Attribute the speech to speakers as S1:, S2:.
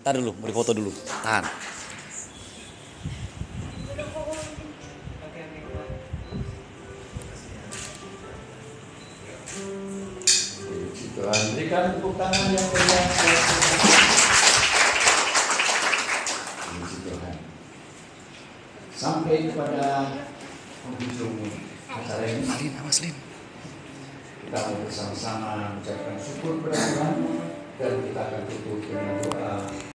S1: Tahan dulu, mau foto dulu. Tahan.
S2: Tuhan berikan tepuk tangan yang meriah. Puji Tuhan. Sampai kepada penghujung acara ini.
S1: Lin, awas Lin.
S2: Kita mau bersama-sama mengucapkan syukur kepada Tuhan dan kita akan tutup dengan doa.